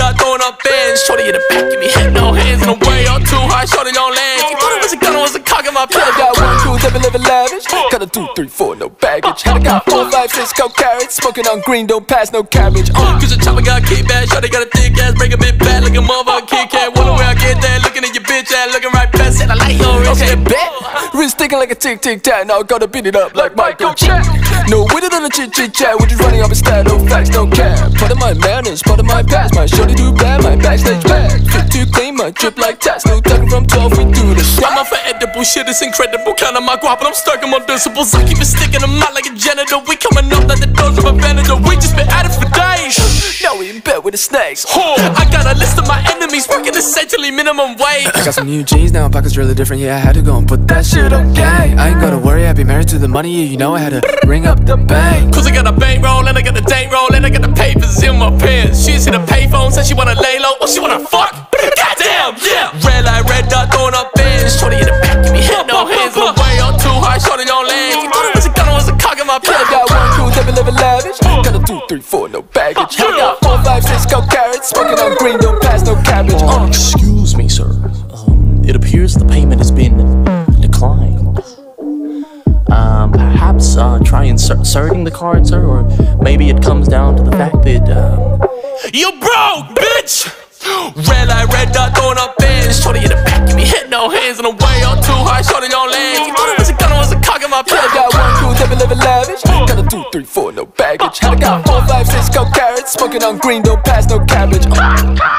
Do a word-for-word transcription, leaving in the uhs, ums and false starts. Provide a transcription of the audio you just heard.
dot, throwing up bands. Shorty in the back, give me head, no hands. In the way up too high, shorty on land. You thought it was a gun, it was a cock in my pants. Got one crew, they been living lavish. Got a two, three, four, no baggage. Had a got four, five, six, coke carrots. Smoking on green, don't pass no cabbage. Uh. Cause the chopper got kick bad, shorty got a thick ass, break a bit bad. Like a motherfucker Kit Kat. Wonder where I get that, looking at your bitch ass, looking right past. Said I like your wrist. Okay, bet. Wrist sticking like a tick, tick, tack. Now I gotta beat it up like Michael Jack. No with it on the chit, chit, chat. We're just running off a stat, no facts, no cap. Part of my manners, part of my past. My shorty do bad, my backstage bag. Fit too clean, my drip like tats. No talking from twelve, we do the shit. I'm off for edible shit, it's incredible. Counting my guap, but I'm stuck in my decibels. I keep it sticking them out like a janitor. We coming up like the doors of a Venator. We just been at it for days. Now we in bed with the snakes. Oh, I got a list of my enemies working essentially minimum wage. I got some new jeans now, pockets really different. Yeah, I had to go and put that shit on gang. I ain't gotta worry, I be married to the money. Yeah, you know I had to ring up the bank. Cause I got a bank roll and I got a dank roll and I got the papers in my pants. She just hit a payphone, said she wanna lay low, or she wanna fuck. Goddamn, yeah. Red light, red dot, throwing up bands. Shorty in the back, give me head, no hands. In the way up too high, shorty on land. You thought it was a gun, it was a cock in my pants. Got one crew, they been living lavish. Got a two, three, four, no baggage. I got four, five, six, coke carrots. Smoking on green, don't pass no cabbage. Uh. Excuse me, sir. Um, it appears the payment has been declined. Um, perhaps uh, try inserting the card, sir, or maybe it comes down to the fact that um, you broke, bitch! Red light, red dot, throwing up bands. Shorty in the back, give me head, no hands. In the way up too high, shorty on land. You thought it was a gun, it was a cock in my pants. Got one crew, they been living lavish. Got a two, three, four, no baggage. Had a got four, five, six, coke carrots. Smoking on green, don't pass no cabbage. Uh.